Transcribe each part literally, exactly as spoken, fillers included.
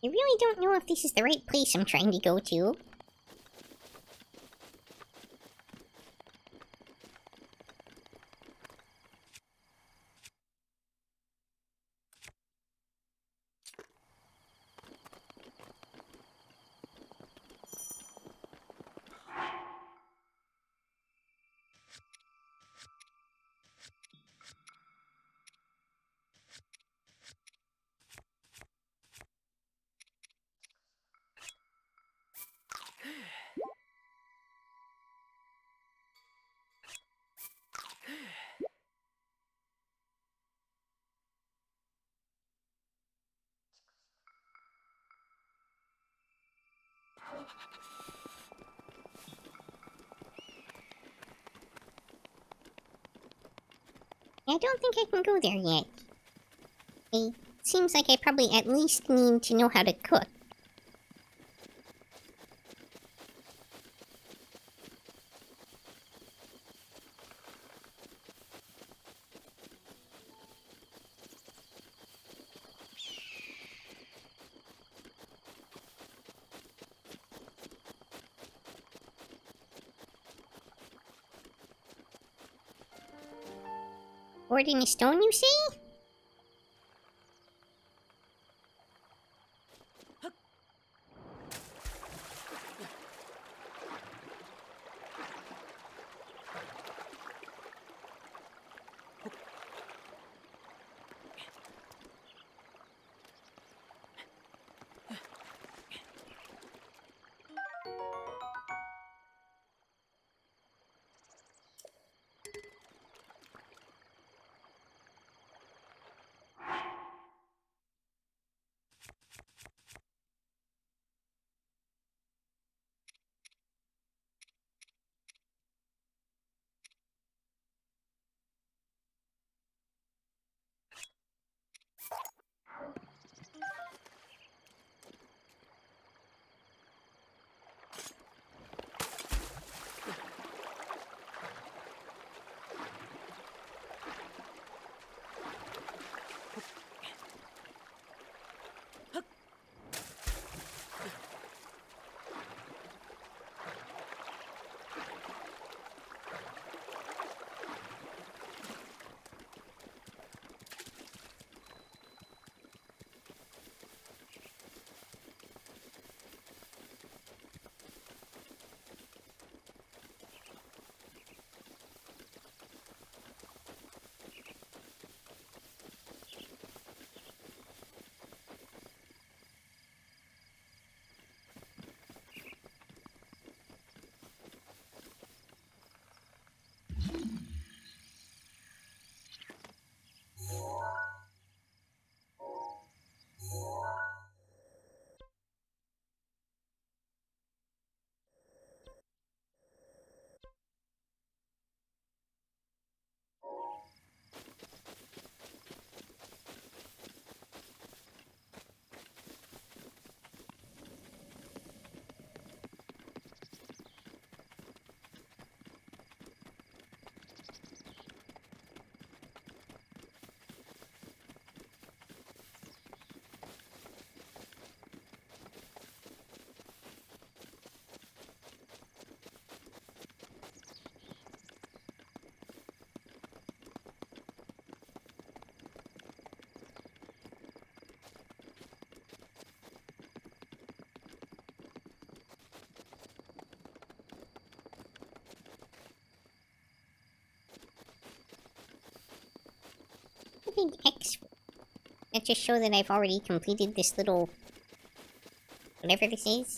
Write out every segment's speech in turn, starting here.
I really don't know if this is the right place I'm trying to go to. I don't think I can go there yet. It seems like I probably at least need to know how to cook. Board in a stone, you say? A big X. That just shows that I've already completed this little... whatever this is.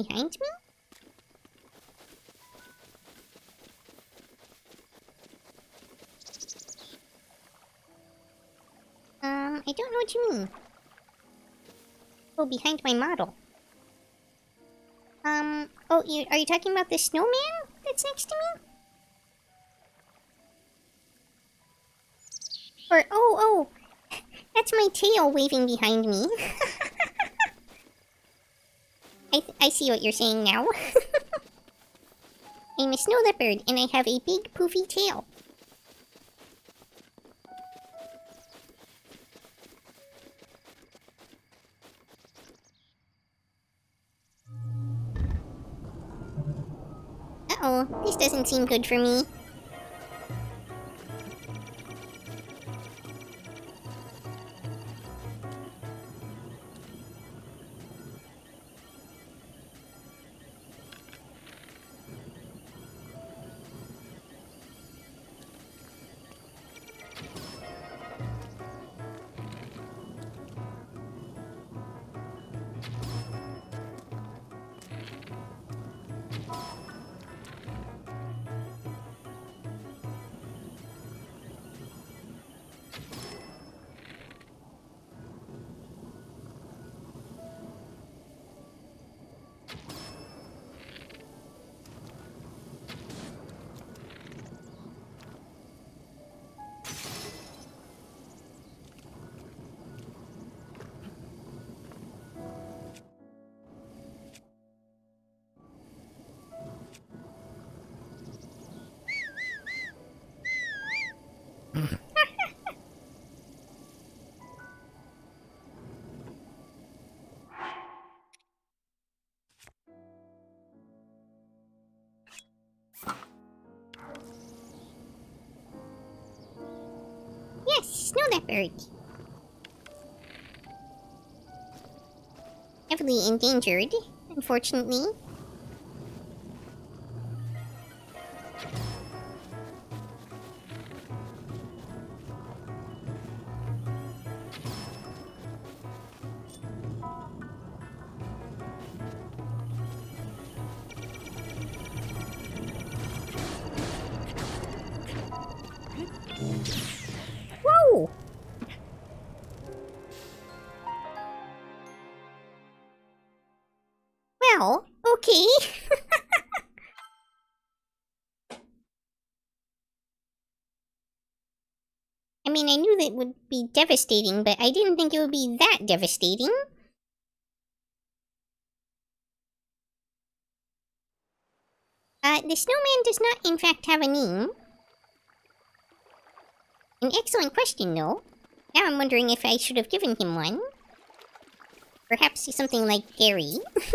behind me? Um, I don't know what you mean. Oh, behind my model. Um, oh, you, are you talking about the snowman that's next to me? Or, oh, oh, that's my tail waving behind me. I, I see what you're saying now. I'm a snow leopard, and I have a big poofy tail. Uh-oh, this doesn't seem good for me. Yes, snow leopard. Heavily endangered, unfortunately. Whoa! Well, okay. I mean, I knew that would be devastating, but I didn't think it would be that devastating. Uh, the snowman does not, in fact, have a name. An excellent question, though. Now I'm wondering if I should have given him one. Perhaps something like Gary.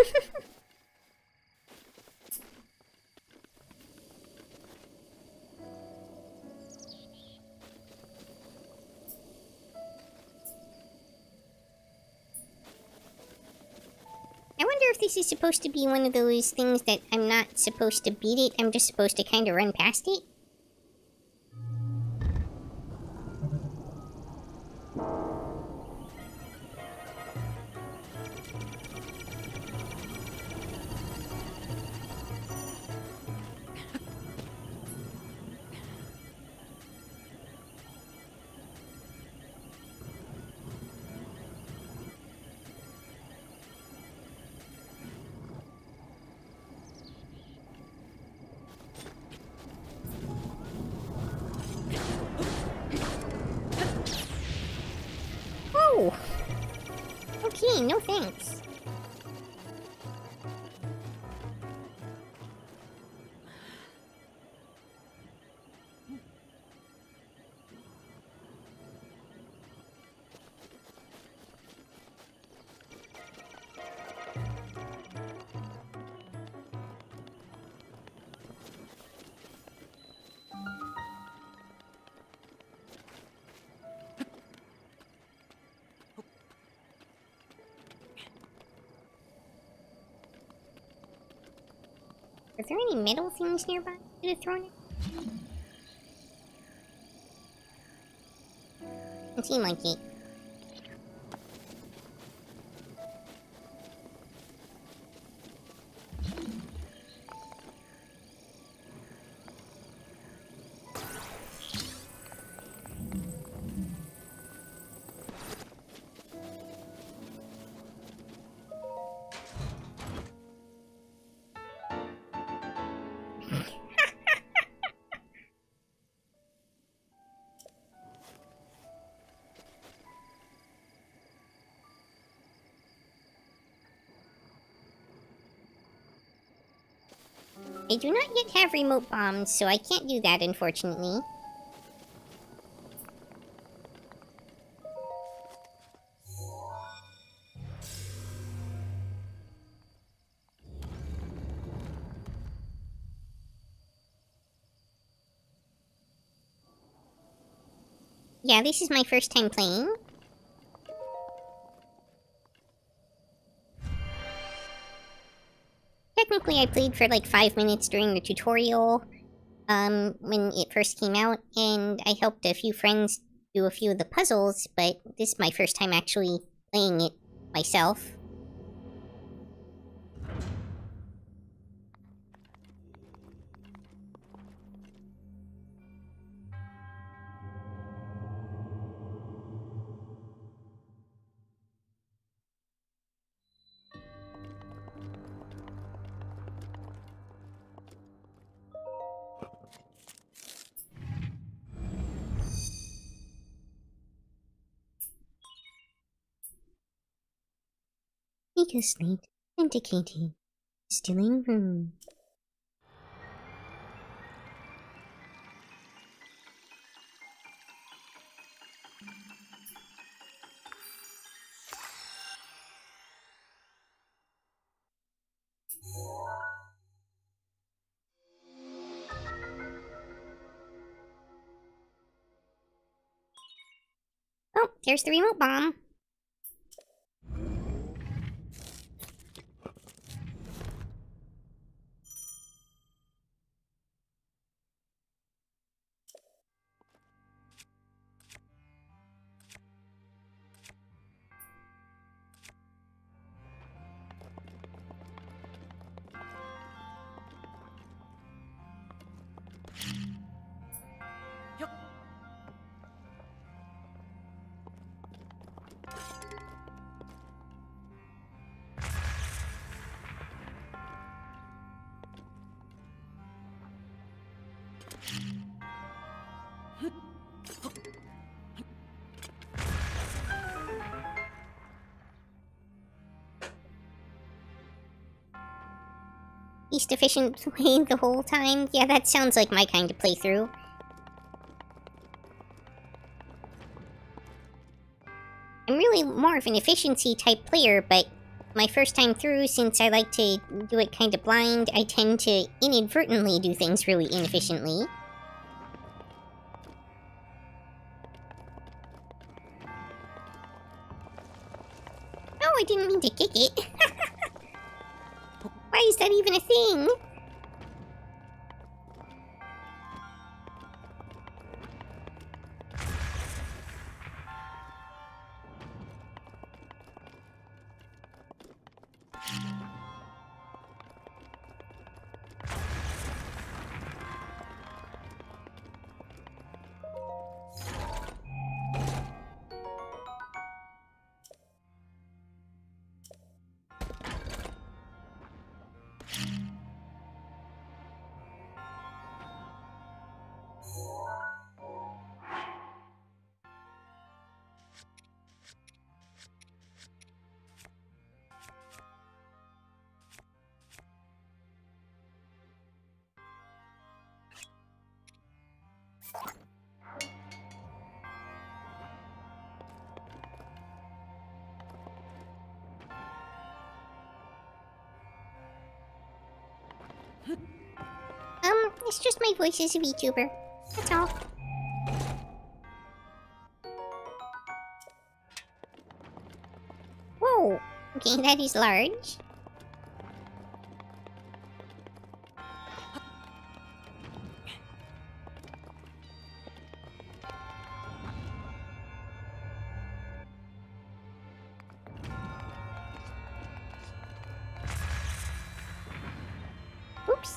I wonder if this is supposed to be one of those things that I'm not supposed to beat it, I'm just supposed to kind of run past it. Oh! Okay, no thanks. Are there any metal things nearby I could have thrown it? Doesn't seem like it. I do not yet have remote bombs, so I can't do that, unfortunately. Yeah, this is my first time playing. Technically, I played for like five minutes during the tutorial, um, when it first came out, and I helped a few friends do a few of the puzzles, but this is my first time actually playing it myself. Nika slate indicating stilling room. Oh, there's the remote bomb. Least efficient way the whole time? Yeah, that sounds like my kind of playthrough. I'm really more of an efficiency type player, but my first time through, since I like to do it kind of blind, I tend to inadvertently do things really inefficiently. Oh, I didn't mean to kick it. Why is that even a thing? Um, it's just my voice as a VTuber. That's all. Whoa! Okay, that is large. Oops.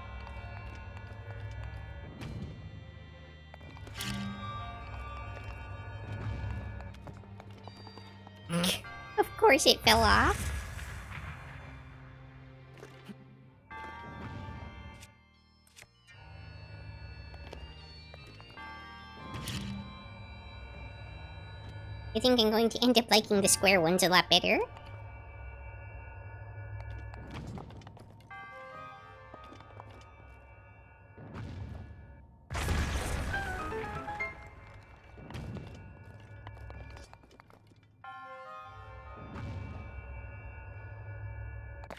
Of course it fell off. I think I'm going to end up liking the square ones a lot better.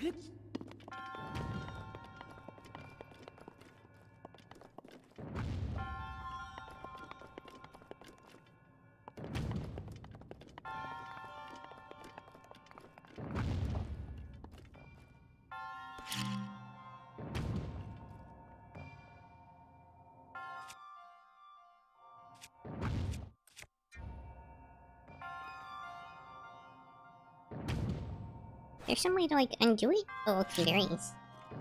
There's some way to, like, undo it? Oh, okay, there is.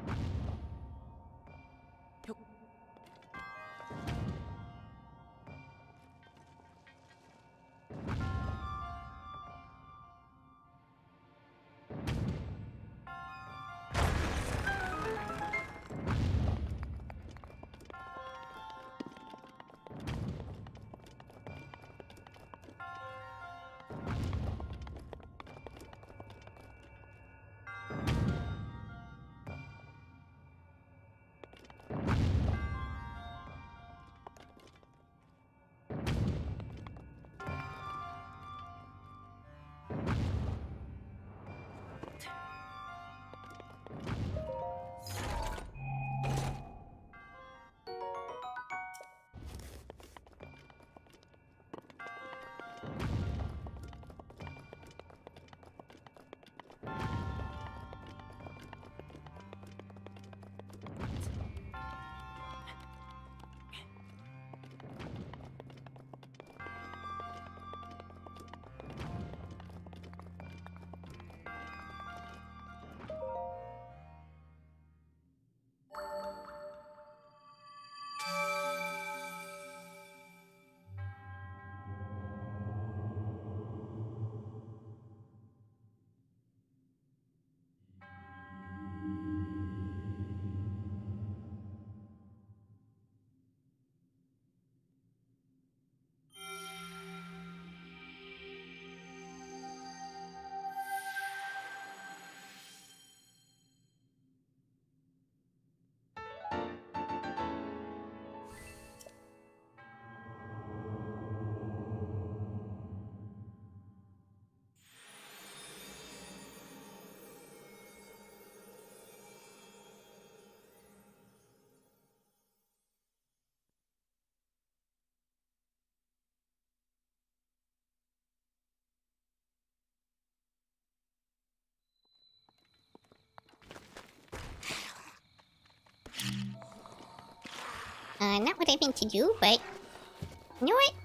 Uh, not what I meant to do, but... You know what?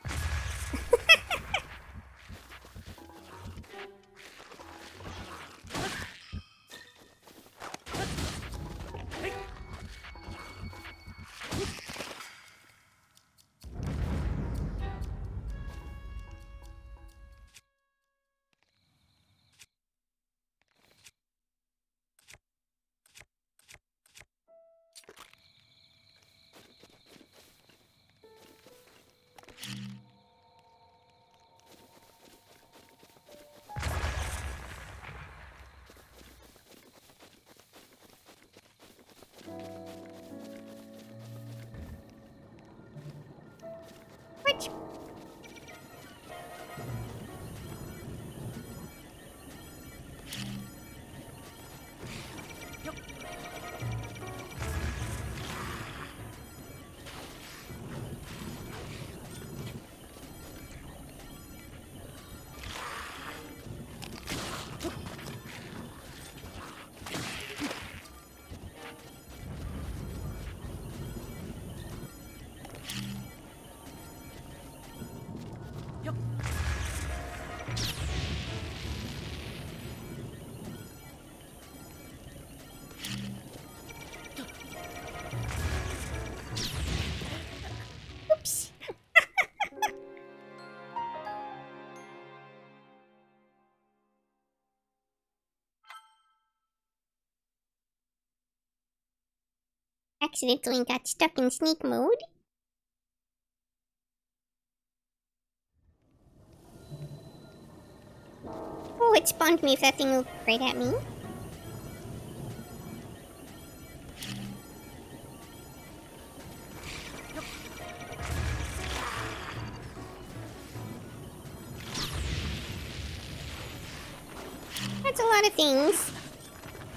What? Oops. Accidentally got stuck in sneak mode. Oh, it spawned me if that thing looked right at me. That's a lot of things.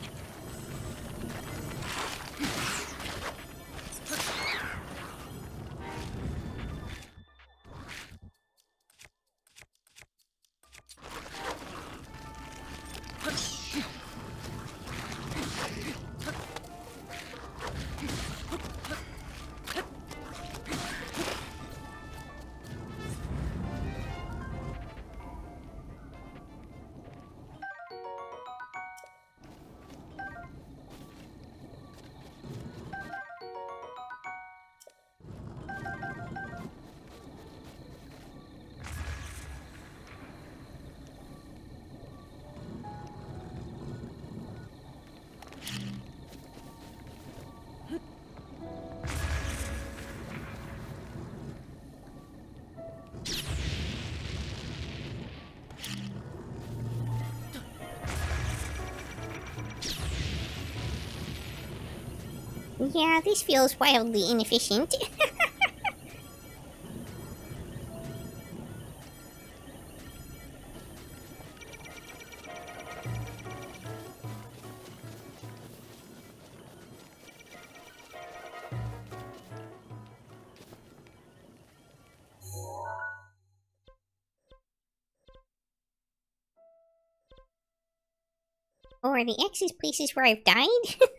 Yeah, this feels wildly inefficient. Or the X's places where I've died?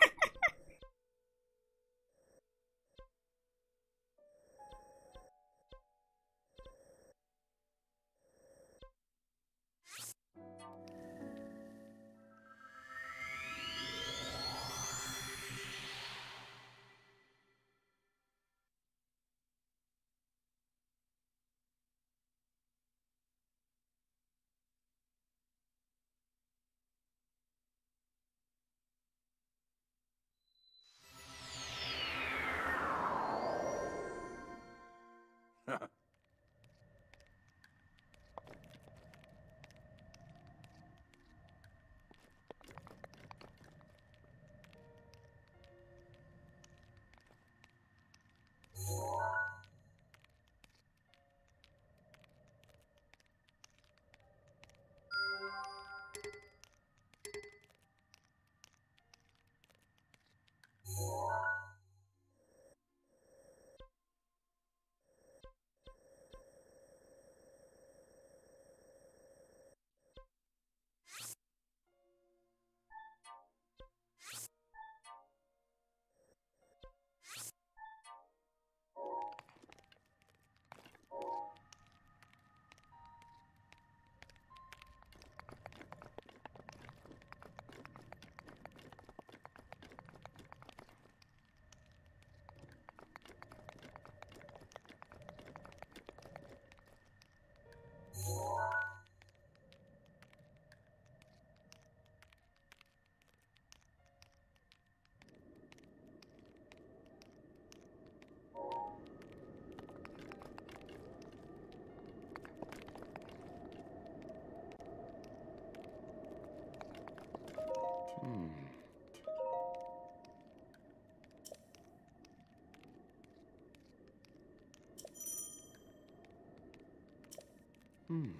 Hmm.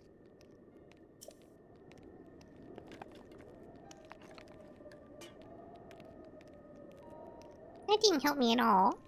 That didn't help me at all.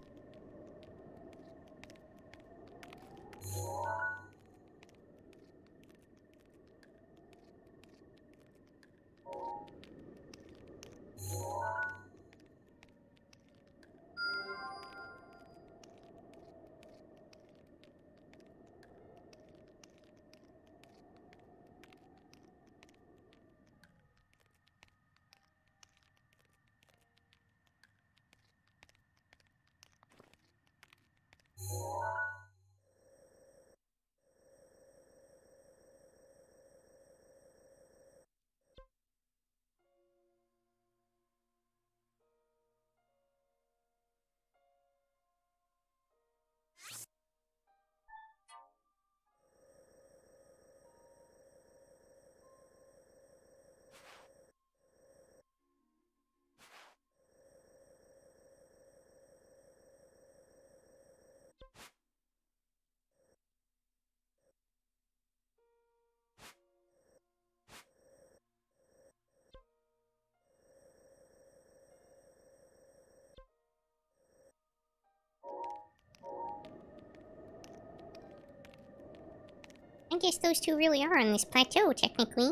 I guess those two really are on this plateau, technically.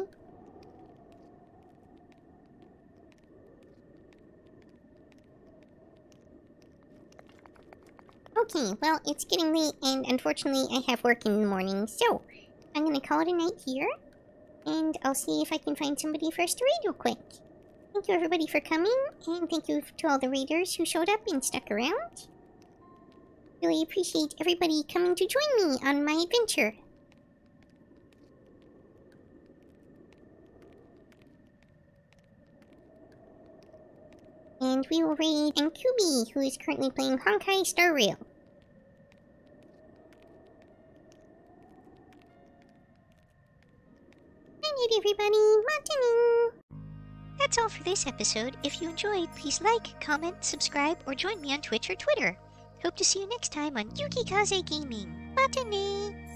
Okay, well, it's getting late, and unfortunately I have work in the morning, so I'm gonna call it a night here, and I'll see if I can find somebody for us to raid real quick. Thank you everybody for coming, and thank you to all the raiders who showed up and stuck around. Really appreciate everybody coming to join me on my adventure. And we will raid Ankubi, who is currently playing Honkai Star Rail. Good night, everybody. Matanu. that's all for this episode. If you enjoyed, please like, comment, subscribe, or join me on Twitch or Twitter. Hope to see you next time on Yuki Kaze Gaming. Matane!